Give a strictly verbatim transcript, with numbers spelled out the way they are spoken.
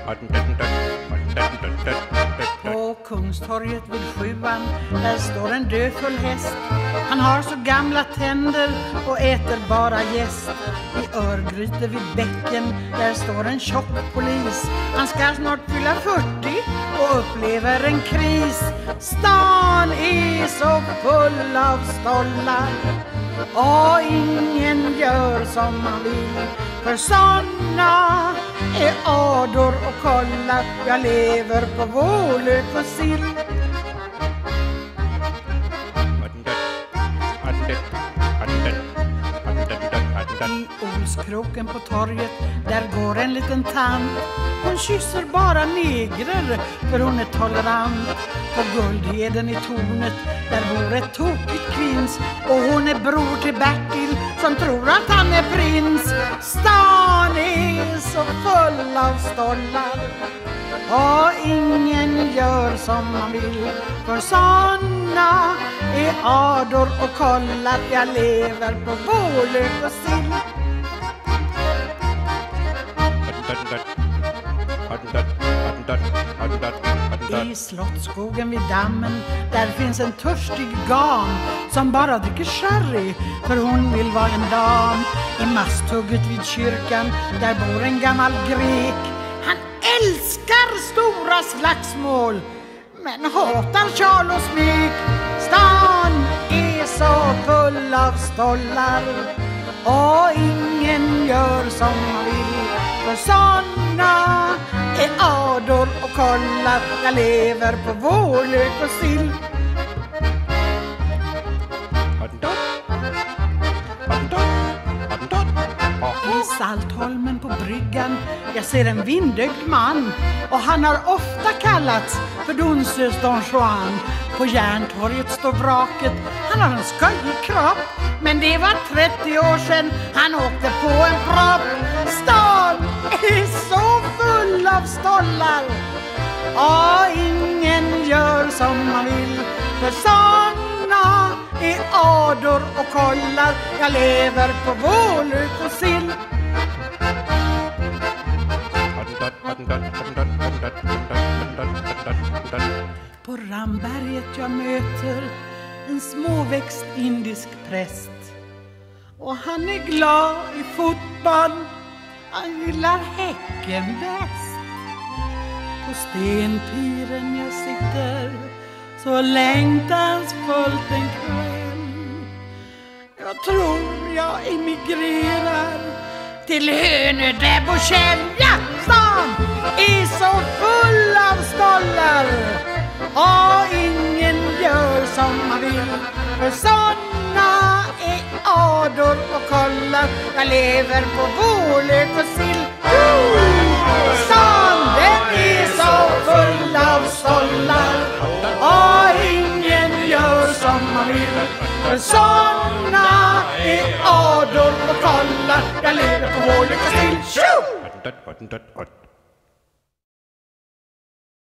På Kungstorget vid sjuan, där står en dödfull häst. Han har så gamla tänder och äter bara gäst. I Örgryte vid bäcken, där står en tjock polis. Han ska snart fylla fyrtio och upplever en kris. Stan är så full av stollar och ingen gör som man vill. För såna är ador och kollar. Jag lever på vårlök och sill. I Olskroken på torget, där går en liten tant. Hon kysser bara negrer, för hon är tolerant. På Guldheden i tornet, där bor ett tokigt kvinns. Och hon är bror till Bertil, som tror att han är prins. Stan är så full av stollar och ingen gör som man vill. För såna är ador och kollar. Jag lever på vårlök och sill. I Slottsskogen vid dammen, där finns en törstig gam som bara dricker sherry, för hon vill vara en dam. I Masthugget vid kyrkan, där bor en gammal grek. Han älskar stora slagsmål, men hatar Charles och smek. Stan är så full av stollar och ingen gör som man vill. För såna är ador och kollar. Jag lever på vårlök och sill. I Saltholmen på bryggan, jag ser en vindögd man. Och han har ofta kallats för Dunses Don Juan. På Järntorget står vraket, han har en skojig kropp. Men det var trettio år sedan han åkte på en propp. Stan är så full av stollar och ingen gör som man vill. För såna är ador och kollar. Jag lever på vårlök och sill. På Ramberget jag möter en småväxt indisk präst. Och han är glad i fotboll, han gillar Häcken bäst. På stenpiren jag sitter, så längtansfullt en kväll. Jag tror jag emigrerar till Hönödäbb och Kjell. Ja, stan är så full av stollar och ingen gör som man vill. För såna är ador och kollar. Jag lever på vårlök och sill. Stan den är så full av stollar och ingen gör som man vill. För såna är ador och kollar. Jag lever på vårlök och sill.